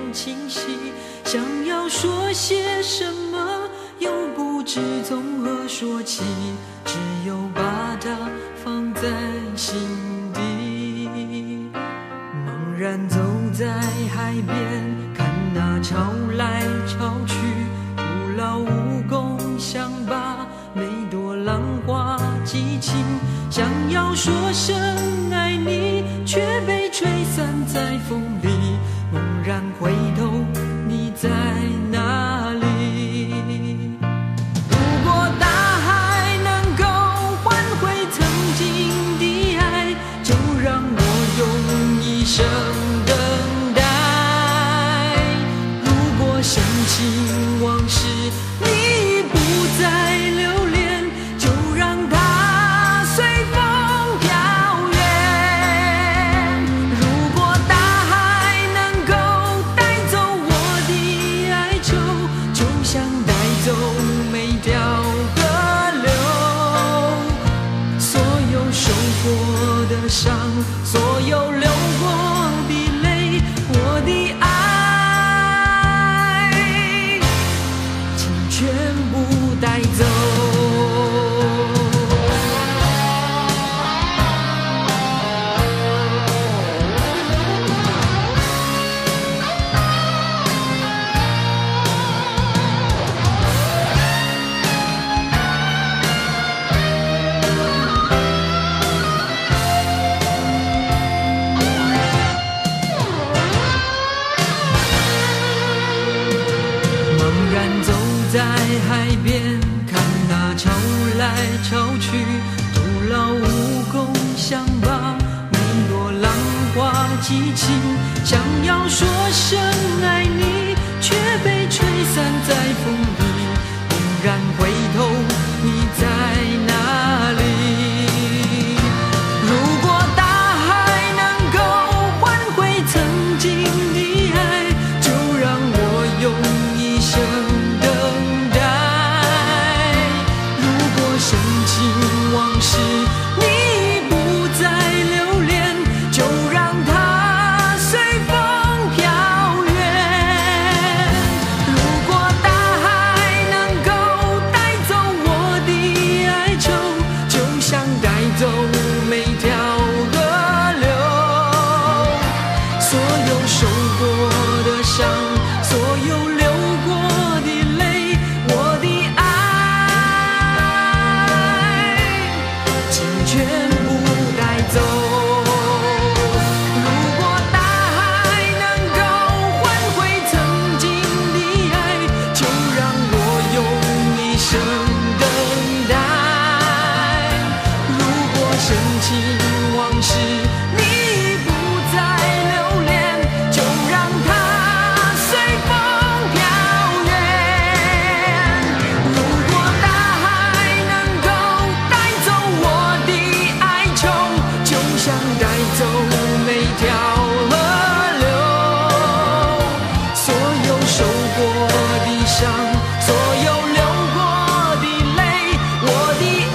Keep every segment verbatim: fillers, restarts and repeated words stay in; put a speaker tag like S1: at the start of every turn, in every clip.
S1: 清晰，想要说些什么，又不知从何说起，只有把它放在心底。茫然走在海边，看那潮来潮去，徒劳无功，想把每朵浪花记清，想要说声爱你，却被吹散在风里。猛然回头，你在哪里？如果大海能够换回曾经的爱，就让我用一生等待。如果深情往事你不再留恋，就让它随风飘远。如果大海能够带走我的哀愁，就像带走每条河流。所有受过的伤，所有流过的泪，我的爱请全部带走。在海边看那潮来潮去，徒劳无功，想把每朵浪花记清，想要说声爱你，却被吹散在风里。猛然回头，你在哪里？如果大海能够换回曾经的爱，就让我用一生往事你不再留恋，就让它随风飘远。如果大海能够带走我的哀愁，就像带走每条河流。所有受过的伤，所有流过的泪，我的爱全部带走。如果大海能够换回曾经的爱，就让我用一生等待。如果深情往事你不再留恋，就让它随风飘远。如果大海能够带走我的哀愁，就像带走每条河流。所有受过的伤，所有流过的泪，我的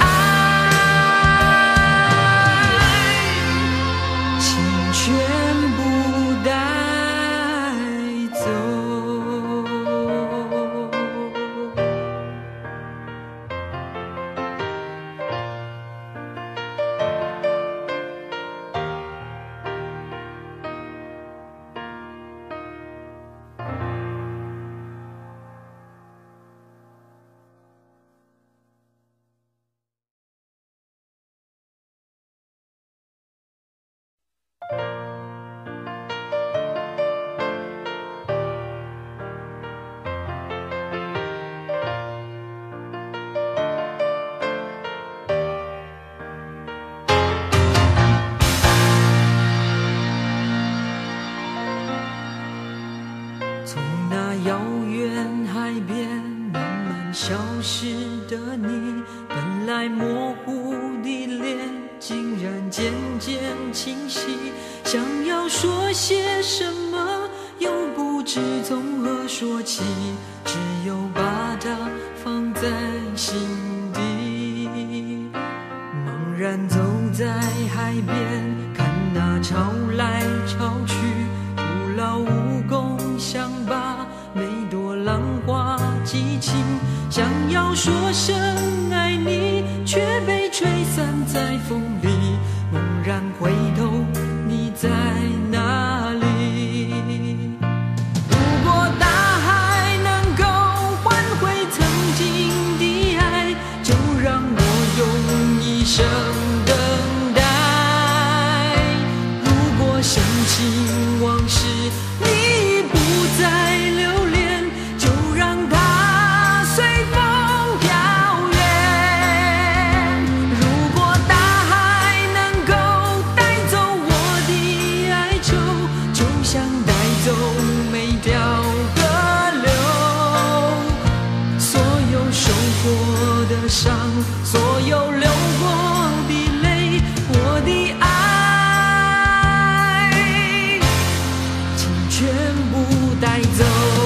S1: 爱请全部带走。从那遥远海边慢慢消失的你，本来模糊的脸竟然渐渐清晰，想要说些什么，又不知从何说起，只有把它放在心底。茫然走在海边，看那潮来潮去，徒劳无功，想要说声爱你，却被吹散在风里。猛然回头，你在哪里？如果大海能够换回曾经的爱，就让我用一生等待。如果深情往事你不再留恋，就让它随风飘远。如果大海能够带走我的哀愁，就像带走每条河流。所有受过的伤，所有流过的泪，我的爱请全部带走。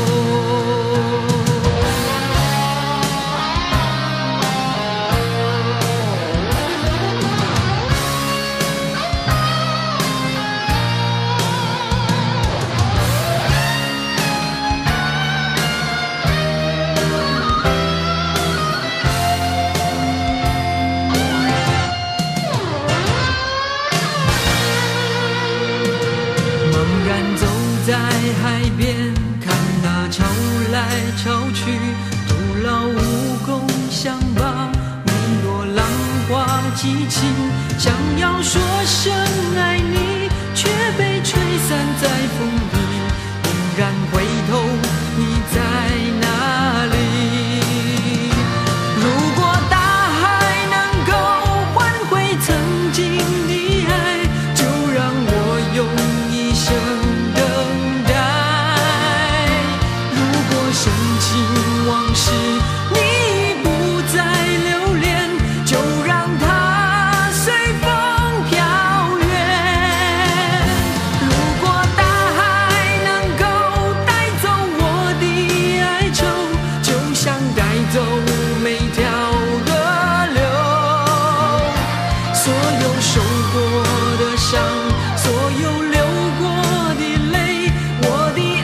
S1: 茫然走在海边，看那潮来潮去，徒劳无功，想把每朵浪花记清。想要说声爱你，却被吹散在风里。猛然回头，你在哪里？如果大海能够换回曾经的爱，就让我用一生等待。如果深情往事你不再留恋，就让它随风飘远。如果大海能够带走我的哀愁，就像带走每条河流。所有受过的伤，所有流过的泪，我的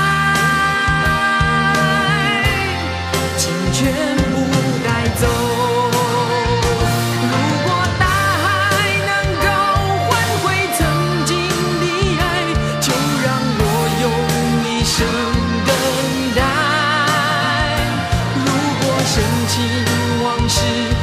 S1: 爱请全部带走。如果大海能够换回曾经的爱，就让我用一生等待。如果深情往事